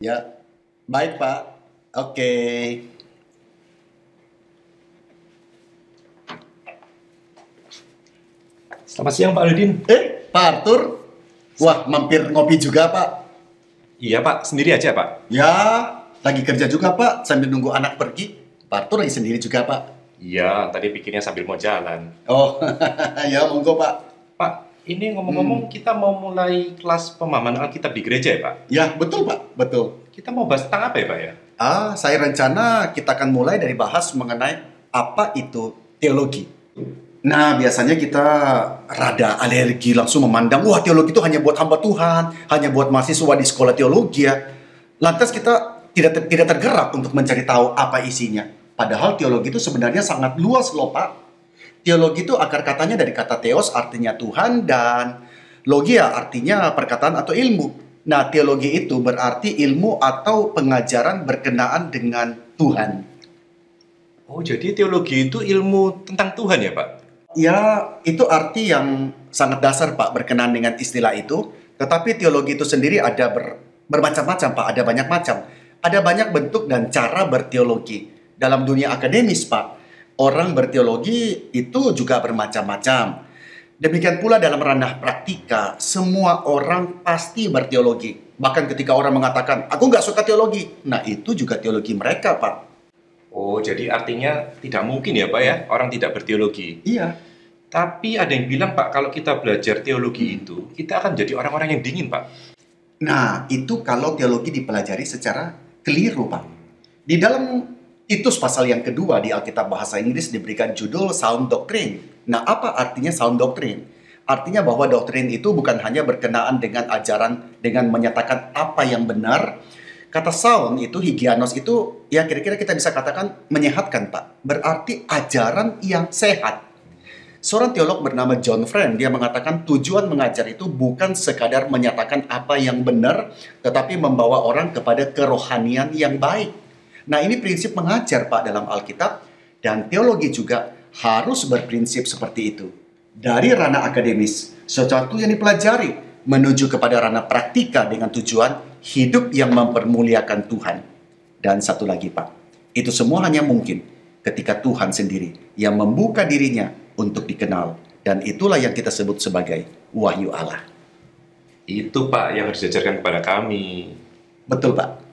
Ya, baik Pak. Oke. Selamat siang Pak Aldin. Pak Arthur. Wah, mampir ngopi juga Pak. Iya Pak, sendiri aja Pak? Ya, lagi kerja juga Pak, sambil nunggu anak pergi. Pak Arthur lagi sendiri juga Pak. Iya, tadi pikirnya sambil mau jalan. Oh, ya monggo Pak. Pak, ini ngomong-ngomong kita mau mulai kelas pemahaman Alkitab di gereja ya Pak? Ya, betul Pak, betul. Kita mau bahas tentang apa ya Pak ya? Saya rencana kita akan mulai dari bahas mengenai apa itu teologi. Nah, biasanya kita rada alergi langsung memandang, wah teologi itu hanya buat hamba Tuhan, hanya buat mahasiswa di sekolah teologi ya. Lantas kita tidak tergerak untuk mencari tahu apa isinya. Padahal teologi itu sebenarnya sangat luas loh Pak. Teologi itu akar katanya dari kata theos artinya Tuhan dan logia artinya perkataan atau ilmu. Nah, teologi itu berarti ilmu atau pengajaran berkenaan dengan Tuhan. Oh, jadi teologi itu ilmu tentang Tuhan ya Pak? Ya, itu arti yang sangat dasar Pak berkenaan dengan istilah itu. Tetapi teologi itu sendiri ada bermacam-macam Pak, ada banyak macam. Ada banyak bentuk dan cara berteologi. Dalam dunia akademis Pak, orang berteologi itu juga bermacam-macam. Demikian pula dalam ranah praktika, semua orang pasti berteologi. Bahkan ketika orang mengatakan, aku nggak suka teologi. Nah, itu juga teologi mereka Pak. Oh, jadi artinya tidak mungkin ya Pak ya, orang tidak berteologi. Iya. Tapi ada yang bilang Pak, kalau kita belajar teologi itu, kita akan jadi orang-orang yang dingin Pak. Nah, itu kalau teologi dipelajari secara keliru, Pak. Di dalam Titus pasal yang kedua di Alkitab Bahasa Inggris diberikan judul Sound Doctrine. Nah, apa artinya sound doctrine? Artinya bahwa doktrin itu bukan hanya berkenaan dengan ajaran, dengan menyatakan apa yang benar. Kata sound itu, higienos itu, ya kira-kira kita bisa katakan menyehatkan, Pak. Berarti ajaran yang sehat. Seorang teolog bernama John Friend, dia mengatakan tujuan mengajar itu bukan sekadar menyatakan apa yang benar, tetapi membawa orang kepada kerohanian yang baik. Nah, ini prinsip mengajar Pak dalam Alkitab, dan teologi juga harus berprinsip seperti itu. Dari ranah akademis, sesuatu yang dipelajari, menuju kepada ranah praktika dengan tujuan hidup yang mempermuliakan Tuhan. Dan satu lagi Pak, itu semua hanya mungkin ketika Tuhan sendiri yang membuka dirinya untuk dikenal. Dan itulah yang kita sebut sebagai wahyu Allah. Itu Pak yang harus diajarkan kepada kami. Betul Pak.